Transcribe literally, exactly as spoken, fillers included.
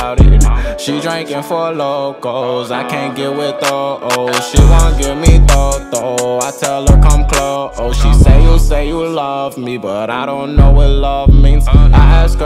about it. She drinking for locals, I can't get with those. She won't give me though, I tell her come close. She say you say you love me, but I don't know what love means. I ask her